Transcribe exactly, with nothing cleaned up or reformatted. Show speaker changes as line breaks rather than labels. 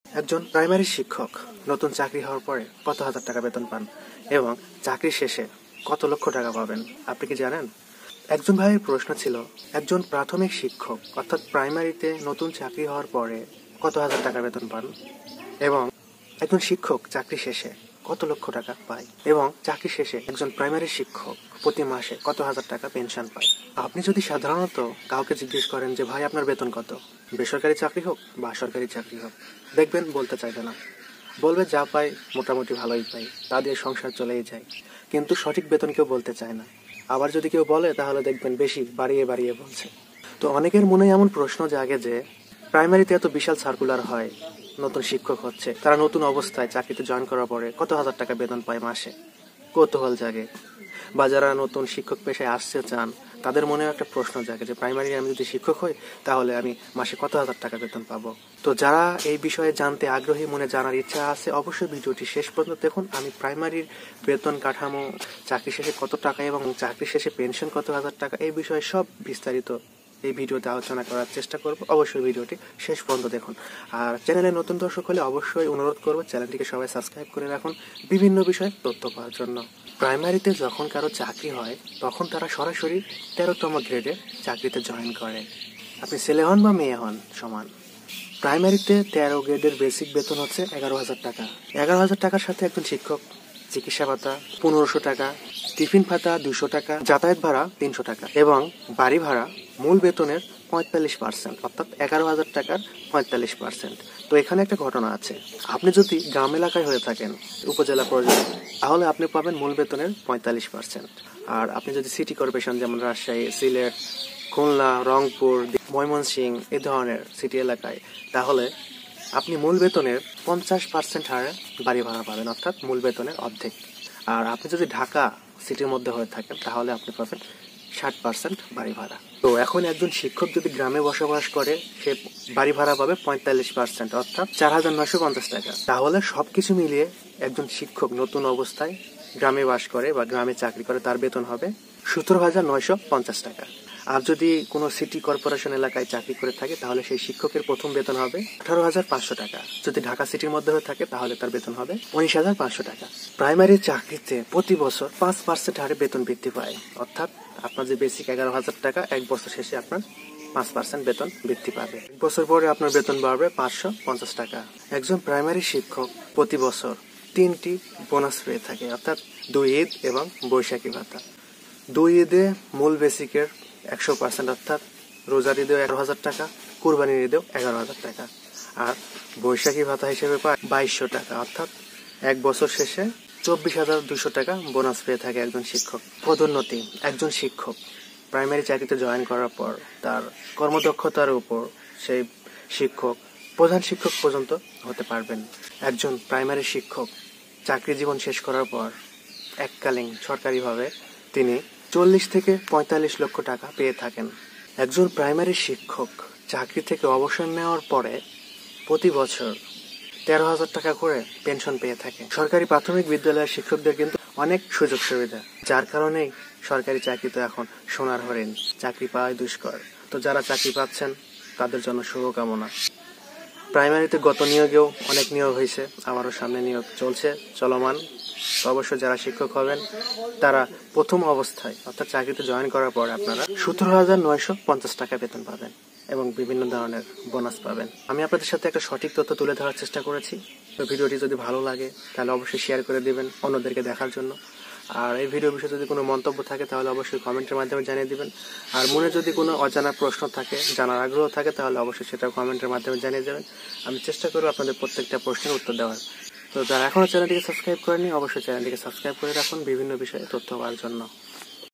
একজন প্রাইমারি শিক্ষক নতুন চাকরি হওয়ার পরে কত হাজার টাকা বেতন পান এবং চাকরি শেষে কত লক্ষ টাকা পাবেন আপনি কি জানেন? একজন ভাইয়ের প্রশ্ন ছিল, একজন প্রাথমিক শিক্ষক অর্থাৎ প্রাইমারিতে নতুন চাকরি হওয়ার পরে কত হাজার টাকা বেতন পান এবং একজন শিক্ষক চাকরি শেষে কত লক্ষ টাকা পায় এবং চাকরি শেষে একজন প্রাইমারি শিক্ষক প্রতি মাসে কত হাজার টাকা পেনশন পায়। আপনি যদি সাধারণত কাউকে জিজ্ঞেস করেন যে ভাই আপনার বেতন কত, বেসরকারি চাকরি হোক বা সরকারি চাকরি হোক, দেখবেন বলতে চাইবে না, বলবে যা পাই মোটামুটি ভালোই পাই, তা দিয়ে সংসার চলেই যায়, কিন্তু সঠিক বেতন কেউ বলতে চায় না। আবার যদি কেউ বলে তাহলে দেখবেন বেশি বাড়িয়ে বাড়িয়ে বলছে। তো অনেকের মনে এমন প্রশ্ন জাগে যে প্রাইমারিতে এত বিশাল সার্কুলার হয়, নতুন শিক্ষক হচ্ছে, তারা নতুন অবস্থায় চাকরিতে জয়েন করার পরে কত হাজার টাকা বেতন পায় মাসে, কৌতূহল জাগে। বা যারা নতুন শিক্ষক পেশায় আসতে চান তাদের মনেও একটা প্রশ্ন জাগে যে প্রাইমারি আমি যদি শিক্ষক হই তাহলে আমি মাসে কত হাজার টাকা বেতন পাবো। তো যারা এই বিষয়ে জানতে আগ্রহী, মনে জানার ইচ্ছা আছে, অবশ্যই ভিডিওটি শেষ পর্যন্ত দেখুন। আমি প্রাইমারির বেতন কাঠামো, চাকরি শেষে কত টাকা এবং চাকরি শেষে পেনশন কত হাজার টাকা, এই বিষয়ে সব বিস্তারিত এই ভিডিওতে আলোচনা করার চেষ্টা করব। অবশ্যই ভিডিওটি শেষ পর্যন্ত দেখুন। আর চ্যানেলে নতুন দর্শক হলে অবশ্যই অনুরোধ করব চ্যানেলটিকে সবাই সাবস্ক্রাইব করে রাখুন বিভিন্ন বিষয়ে তথ্য পাওয়ার জন্য। প্রাইমারিতে যখন কারো চাকরি হয় তখন তারা সরাসরি তেরোতম গ্রেডে চাকরিতে জয়েন করে। আপনি ছেলে হন বা মেয়ে হন সমান। প্রাইমারিতে তেরো গ্রেডের বেসিক বেতন হচ্ছে এগারো হাজার টাকা। এগারো হাজার টাকার সাথে একজন শিক্ষক চিকিৎসা ভাতা পনেরোশো টাকা, টিফিন ভাতা দুশো টাকা, যাতায়াত ভাড়া তিনশো টাকা এবং বাড়ি ভাড়া মূল বেতনের পঁয়তাল্লিশ পার্সেন্ট অর্থাৎ এগারো হাজার টাকার পঁয়তাল্লিশ পার্সেন্ট। তো এখানে একটা ঘটনা আছে, আপনি যদি গ্রাম এলাকায় হয়ে থাকেন উপজেলা পর্যায়ে তাহলে আপনি পাবেন মূল বেতনের পঁয়তাল্লিশ পার্সেন্ট। আর আপনি যদি সিটি কর্পোরেশন যেমন রাজশাহী, সিলেট, খুলনা, রংপুর, ময়মনসিংহ এই ধরনের সিটি এলাকায়, তাহলে আপনি মূল বেতনের পঞ্চাশ পার্সেন্ট হারে বাড়ি ভাড়া পাবেন অর্থাৎ মূল বেতনের অর্ধেক। আর আপনি যদি ঢাকা সিটির মধ্যে হয়ে থাকেন তাহলে আপনি পাবেন ষাট পার্সেন্ট বাড়ি ভাড়া। তো এখন একজন শিক্ষক যদি গ্রামে বসবাস করে সে বাড়ি ভাড়া পাবে পঁয়তাল্লিশ পার্সেন্ট অর্থাৎ চার হাজার নয়শো পঞ্চাশ টাকা। তাহলে সবকিছু মিলিয়ে একজন শিক্ষক নতুন অবস্থায় গ্রামে বাস করে বা গ্রামে চাকরি করে তার বেতন হবে সতেরো হাজার নয়শো পঞ্চাশ টাকা। আর যদি কোনো সিটি কর্পোরেশন এলাকায় চাকরি করে থাকে তাহলে সেই শিক্ষকের প্রথম বেতন হবে আঠারো হাজার পাঁচশো টাকা। যদি ঢাকা সিটির মধ্যে হয়ে থাকে তাহলে তার বেতন হবে উনিশ হাজার পাঁচশো টাকা। প্রাইমারি চাকরিতে প্রতি বছর পাঁচ পার্সেন্ট হারে বেতন বৃদ্ধি পায় অর্থাৎ আপনার যে বেসিক এগারো হাজার টাকা এক বছর শেষে আপনার পাঁচ পার্সেন্ট বেতন বৃদ্ধি পাবে। এক বছর পরে আপনার বেতন বাড়বে পাঁচশো পঞ্চাশ টাকা। একজন প্রাইমারি শিক্ষক প্রতি বছর তিনটি বোনাস পেয়ে থাকে অর্থাৎ দুই ঈদ এবং বৈশাখী ভাতা। দুই ঈদে মূল বেসিকের একশো পার্সেন্ট অর্থাৎ রোজার ঈদেও এগারো হাজার টাকা, কুরবানির ঈদেও এগারো হাজার টাকা। আর বৈশাখী ভাতা হিসেবে পায় বাইশশো টাকা অর্থাৎ এক বছর শেষে চব্বিশ হাজার দুশো টাকা বোনাস পেয়ে থাকে একজন শিক্ষক। পদোন্নতি, একজন শিক্ষক প্রাইমারি চাকরিতে জয়েন করার পর তার কর্মদক্ষতার উপর সেই শিক্ষক প্রধান শিক্ষক পর্যন্ত হতে পারবেন। একজন প্রাইমারি শিক্ষক চাকরি জীবন শেষ করার পর এককালীন সরকারিভাবে তিনি চল্লিশ থেকে পঁয়তাল্লিশ লক্ষ টাকা পেয়ে থাকেন। একজন প্রাইমারি শিক্ষক চাকরি থেকে অবসর নেওয়ার পরে প্রতি বছর তেরো হাজার টাকা করে পেনশন পেয়ে থাকে। সরকারি প্রাথমিক বিদ্যালয়ের শিক্ষকদের কিন্তু অনেক সুযোগ সুবিধা, যার কারণেই সরকারি চাকরি তো এখন সোনার হরিণ, চাকরি পাওয়াই দুষ্কর। তো যারা চাকরি পাচ্ছেন তাদের জন্য শুভকামনা। প্রাইমারিতে গত নিয়োগেও অনেক নিয়োগ হয়েছে, আমারও সামনে নিয়োগ চলছে চলমান। অবশ্য যারা শিক্ষক হবেন তারা প্রথম অবস্থায় অর্থাৎ চাকরিতে জয়েন করার পর আপনারা সতেরো হাজার নয়শো পঞ্চাশ টাকা বেতন পাবেন এবং বিভিন্ন ধরনের বোনাস পাবেন। আমি আপনাদের সাথে একটা সঠিক তথ্য তুলে ধরার চেষ্টা করেছি। তো ভিডিওটি যদি ভালো লাগে তাহলে অবশ্যই শেয়ার করে দিবেন অন্যদেরকে দেখার জন্য। আর এই ভিডিও বিষয়ে যদি কোনো মন্তব্য থাকে তাহলে অবশ্যই কমেন্টের মাধ্যমে জানিয়ে দিবেন। আর মনে যদি কোনো অজানা প্রশ্ন থাকে, জানার আগ্রহ থাকে তাহলে অবশ্যই সেটা কমেন্টের মাধ্যমে জানিয়ে দেবেন। আমি চেষ্টা করব আপনাদের প্রত্যেকটা প্রশ্নের উত্তর দেওয়ার। তো যারা এখনো চ্যানেলটিকে সাবস্ক্রাইব করেনি অবশ্যই চ্যানেলটিকে সাবস্ক্রাইব করে রাখুন বিভিন্ন বিষয়ে তথ্য পাওয়ার জন্য।